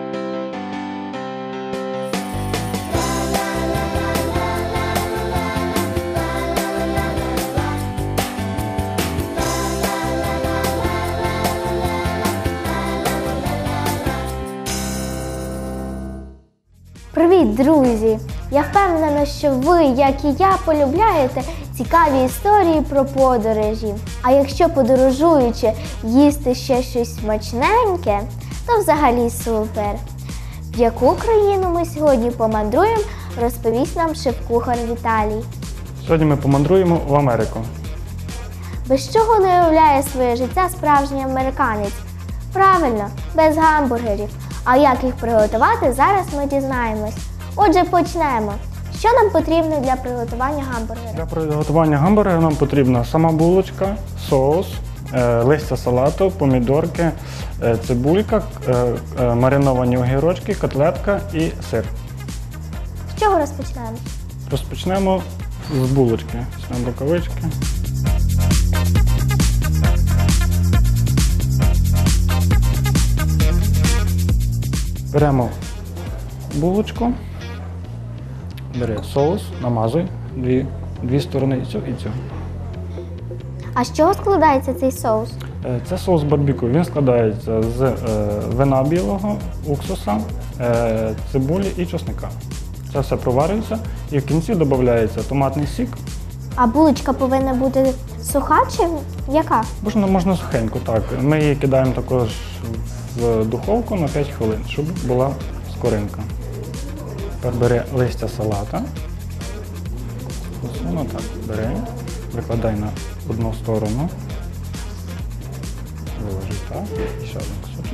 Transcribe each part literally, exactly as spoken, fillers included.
Привіт, друзі! Я впевнена, що ви, як і я, полюбляєте цікаві історії про подорожі. А якщо подорожуючи їсти ще щось смачненьке, то взагалі супер! В яку країну ми сьогодні помандруємо, розповість нам шеф-кухар Віталій. Сьогодні ми помандруємо в Америку. Без чого не уявляє своє життя справжній американець? Правильно, без гамбургерів. А як їх приготувати, зараз ми дізнаємось. Отже, почнемо. Що нам потрібно для приготування гамбургера? Для приготування гамбургера нам потрібна сама булочка, соус, листя салату, помідорки, цибулька, мариновані огірочки, котлетка і сир. З чого розпочнемо? Розпочнемо з булочки. Візьмемо рукавички. Беремо булочку, бери соус, намазуй дві, дві сторони, і цю, і цю. А з чого складається цей соус? Це соус барбекю. Він складається з е, вина білого, уксуса, е, цибулі і чесника. Це все проварюється і в кінці додається томатний сік. А булочка повинна бути суха чи яка? Можна, можна сухеньку, так. Ми її кидаємо також в духовку на п'ять хвилин, щоб була скоринка. Тепер бери листя салата. Воно так бери, викладай на одну сторону. Виложи так, і ще один кусочок.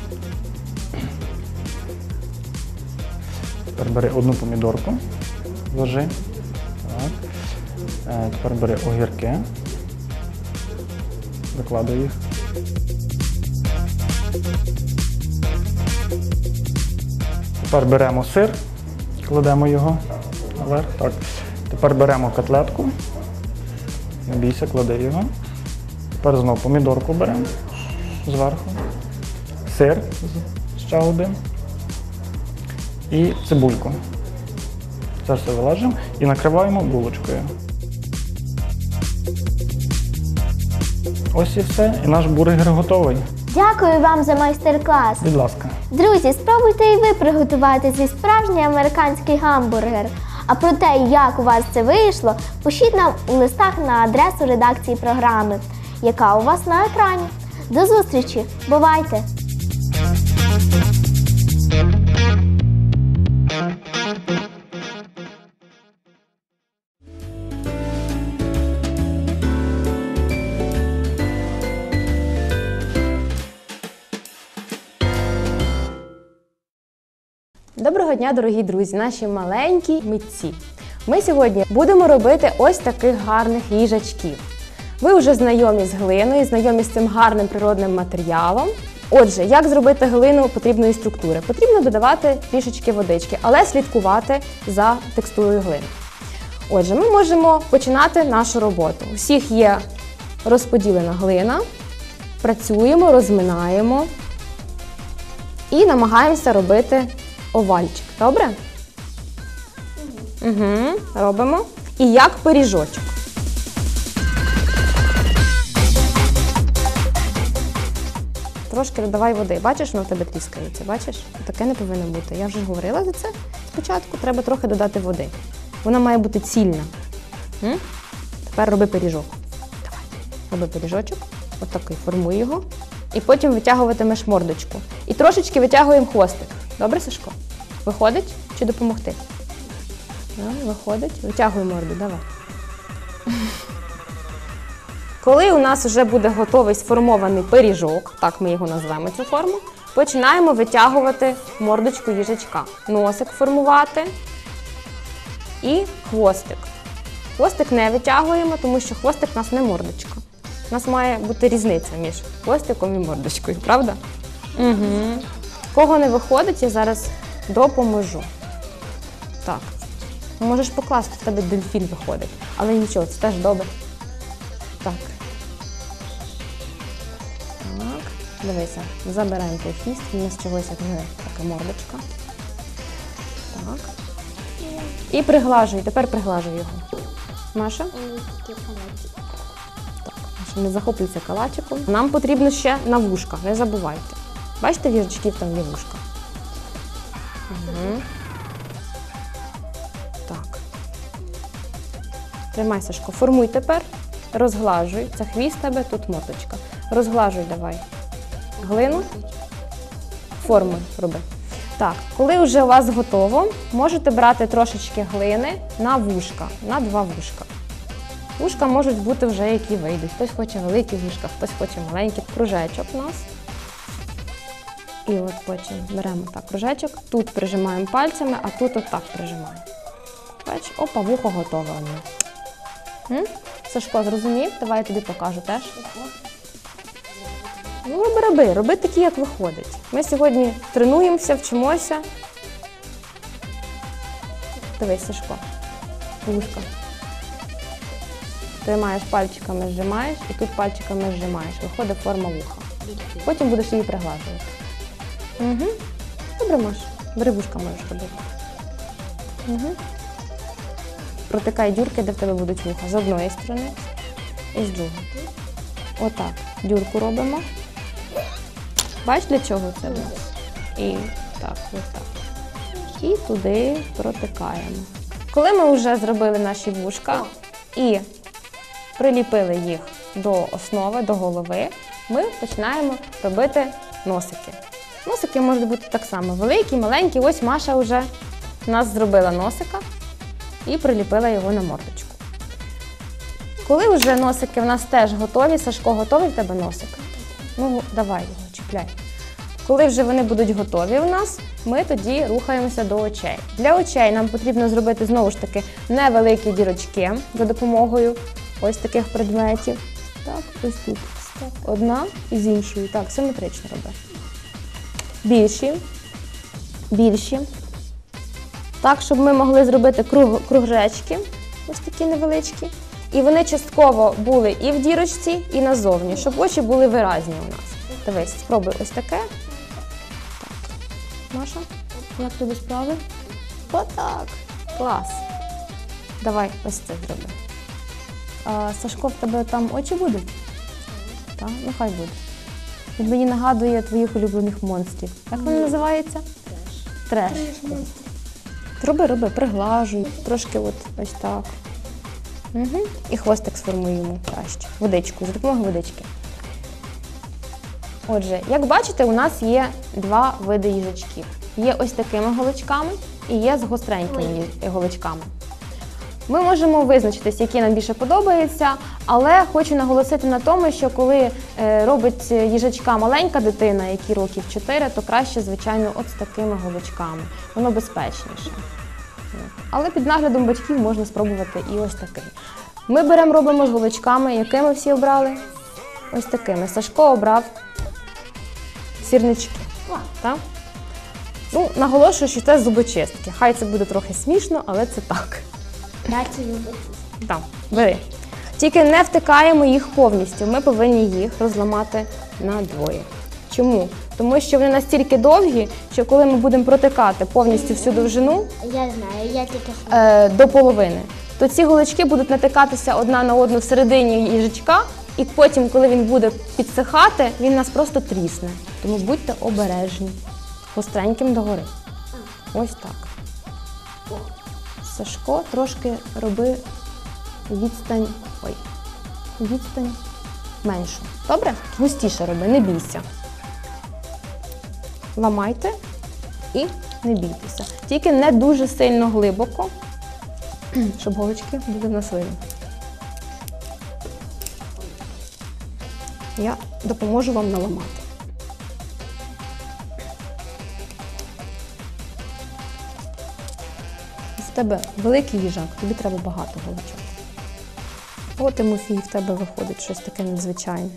Тепер бери одну помідорку, вложи. Так. Тепер бери огірки, викладай їх. Тепер беремо сир, кладемо його наверх. Так. Тепер беремо котлетку, не бійся, клади його. Тепер знову помідорку беремо зверху, сир ще один і цибульку. Це все вилажимо і накриваємо булочкою. Ось і все, і наш бургер готовий. Дякую вам за майстер-клас. Будь ласка. Друзі, спробуйте і ви приготувати свій справжній американський гамбургер. А про те, як у вас це вийшло, пишіть нам у листах на адресу редакції програми, яка у вас на екрані. До зустрічі! Бувайте! Доброго дня, дорогі друзі, наші маленькі митці. Ми сьогодні будемо робити ось таких гарних їжачків. Ви вже знайомі з глиною, знайомі з цим гарним природним матеріалом. Отже, як зробити глину потрібної структури? Потрібно додавати трішечки водички, але слідкувати за текстурою глини. Отже, ми можемо починати нашу роботу. У всіх є розподілена глина, працюємо, розминаємо і намагаємося робити овальчик. Добре? Угу. Робимо. І як пиріжочок. Трошки додавай води. Бачиш, воно в тебе тріскається. Бачиш? Таке не повинно бути. Я вже говорила за це спочатку. Треба трохи додати води. Вона має бути цільна. М? Тепер роби пиріжок. Давай. Роби пиріжочок. Ось такий. Формуй його. І потім витягуватимеш мордочку. І трошечки витягуємо хвостик. Добре, Сашко? Виходить? Чи допомогти? Да, виходить. Витягуй морду, давай. Коли у нас вже буде готовий сформований пиріжок, так ми його назвемо цю форму, починаємо витягувати мордочку їжачка. Носик формувати і хвостик. Хвостик не витягуємо, тому що хвостик у нас не мордочка. У нас має бути різниця між хвостиком і мордочкою, правда? Угу. Кого не виходить, я зараз допоможу. Так. Можеш покласти, в тебе дельфін виходить. Але нічого, це теж добре. Так. Так. Дивися, забираємо той хвіст, він у нас чогось як не така мордочка. Так. І приглажуй, тепер приглажуй його. Маша? Так, Маша не захоплюється калачиком. Нам потрібно ще на вушка, не забувайте. Бачите, в їжачків там є вушка? Угу. Так. Тримай, Сашко, формуй тепер, розглажуй. Це хвіст тебе, тут мордочка. Розглажуй давай. Глину. Форму роби. Так, коли вже у вас готово, можете брати трошечки глини на вушка, на два вушка. Вушка можуть бути вже які вийдуть. Хтось хоче великі вушка, хтось хоче маленький. Кружечок у нас. І от потім беремо так кружечок, тут прижимаємо пальцями, а тут отак прижимаємо. Бач, опа, вухо готове у нас. М? Сашко, зрозумів? Давай я тобі покажу теж. Ну, роби, роби, роби такі, як виходить. Ми сьогодні тренуємося, вчимося. Дивись, Сашко, вушка. Тримаєш пальчиками, зжимаєш, і тут пальчиками зжимаєш. Виходить форма вуха. Потім будеш її приглажувати. Угу. Добре, Маш. Бери вушка, можеш робити. Угу. Протикай дюрки, де в тебе будуть вуха. З одної сторони і з другої. Отак. Дюрку робимо. Бач, для чого це? І так, отак. І туди протикаємо. Коли ми вже зробили наші вушка і приліпили їх до основи, до голови, ми починаємо робити носики. Носики можуть бути так само великі, маленькі. Ось Маша вже у нас зробила носика і приліпила його на мордочку. Коли вже носики в нас теж готові, Сашко, готовий в тебе носик? Ну, давай його, чіпляй. Коли вже вони будуть готові у нас, ми тоді рухаємося до очей. Для очей нам потрібно зробити, знову ж таки, невеликі дірочки за допомогою ось таких предметів. Так, ось тут. Так, одна і з іншою. Так, симетрично роби. Більші. Більші. Так, щоб ми могли зробити круг, кругжечки, ось такі невеличкі. І вони частково були і в дірочці, і назовні, щоб очі були виразні у нас. Дивись, спробуй ось таке. Так. Маша, як тобі справи? Отак. Клас. Давай ось це зроби. А, Сашко, в тебе там очі будуть? Так, ну хай буде. Він мені нагадує твоїх улюблених монстрів. Як вони називаються? Треш. Треш. Роби, роби, приглажуй. Трошки от ось так. Угу. І хвостик сформуємо краще. Водичку, за допомогою водички. Отже, як бачите, у нас є два види їжачків. Є ось такими голочками і є з гостренькими голочками. Ми можемо визначитись, які нам більше подобаються, але хочу наголосити на тому, що коли робить їжачка маленька дитина, якій років чотири, то краще, звичайно, от з такими голочками. Воно безпечніше. Але під наглядом батьків можна спробувати і ось такий. Ми беремо, робимо з голочками, якими всі обрали? Ось такими. Сашко обрав сірнички. Так? Ну, наголошую, що це зубочистки. Хай це буде трохи смішно, але це так. Так, бери. Тільки не втикаємо їх повністю. Ми повинні їх розламати на двоє. Чому? Тому що вони настільки довгі, що коли ми будемо протикати повністю всю довжину Я знаю, я тільки е, до половини, то ці голочки будуть натикатися одна на одну всередині їжачка, і потім, коли він буде підсихати, він нас просто трісне. Тому будьте обережні. Гостреньким догори. Ось так. Сашко, трошки роби відстань, ой, відстань меншу. Добре? Густіше роби, не бійся. Ламайте і не бійтеся. Тільки не дуже сильно глибоко, щоб голочки були в нас видно. Я допоможу вам наламати. В тебе великий їжак, тобі треба багато голочок. О, Тимофій, в тебе виходить щось таке надзвичайне.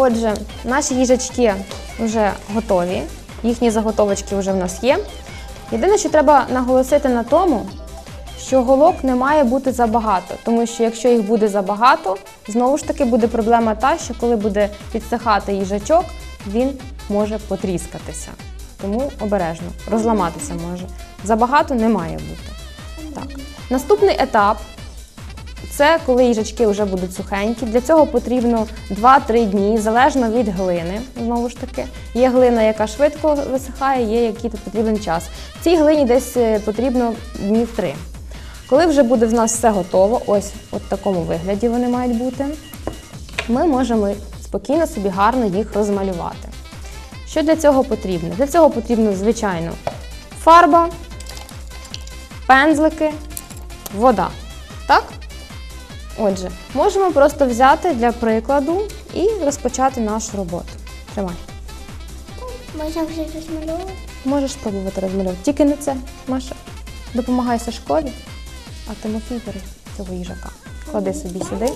Отже, наші їжачки вже готові, їхні заготовочки вже в нас є. Єдине, що треба наголосити на тому, що голок не має бути забагато, тому що якщо їх буде забагато, знову ж таки буде проблема та, що коли буде підсихати їжачок, він може потріскатися. Тому обережно, розламатися може. Забагато не має бути. Так. Наступний етап – це коли їжачки вже будуть сухенькі. Для цього потрібно два-три дні, залежно від глини, знову ж таки. Є глина, яка швидко висихає, є який тут потрібен час. В цій глині десь потрібно днів три. Коли вже буде в нас все готово, ось в такому вигляді вони мають бути, ми можемо спокійно собі гарно їх розмалювати. Що для цього потрібно? Для цього потрібно, звичайно, фарба, пензлики, вода. Так? Отже, можемо просто взяти для прикладу і розпочати нашу роботу. Тримай. Можна вже розмальовувати? Можеш спробувати розмалювати. Тільки не це, Маша. Допомагай Сашкові, а Тимофій бери цього їжака. Клади собі сюди.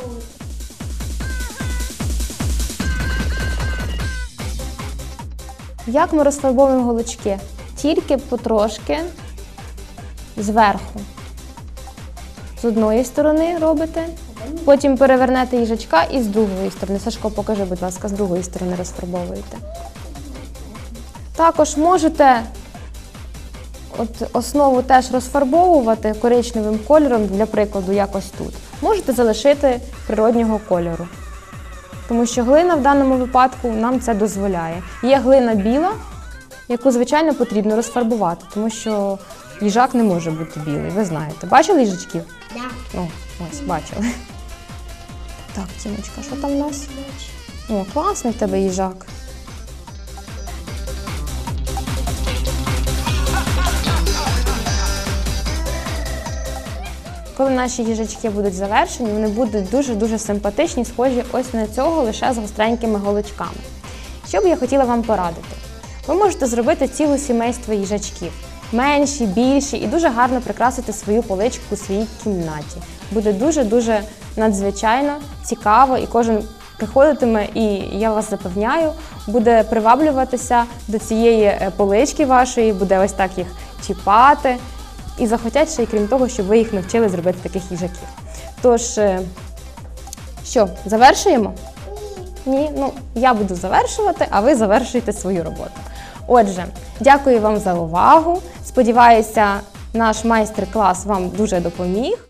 Як ми розфарбовуємо голочки? Тільки потрошки зверху. З одної сторони робите, потім перевернете їжачка і з другої сторони. Сашко, покажи, будь ласка, з другої сторони розфарбовуєте. Також можете от основу теж розфарбовувати коричневим кольором, для прикладу, якось тут. Можете залишити природнього кольору, тому що глина в даному випадку нам це дозволяє. Є глина біла, яку, звичайно, потрібно розфарбувати, тому що їжак не може бути білий, ви знаєте. Бачили їжачків? Так. Ну, ось, бачили. Так, Тімочка, що там у нас? О, класний в тебе їжак. Коли наші їжачки будуть завершені, вони будуть дуже-дуже симпатичні, схожі ось на цього, лише з гостренькими голочками. Що б я хотіла вам порадити? Ви можете зробити ціле сімейство їжачків. Менші, більші, і дуже гарно прикрасити свою поличку у своїй кімнаті. Буде дуже-дуже надзвичайно цікаво, і кожен приходитиме, і я вас запевняю, буде приваблюватися до цієї полички вашої, буде ось так їх чіпати. І захотять ще й крім того, щоб ви їх навчили зробити таких їжаків. Тож, що, завершуємо? Ні, ну, я буду завершувати, а ви завершуєте свою роботу. Отже, дякую вам за увагу. Сподіваюся, наш майстер-клас вам дуже допоміг.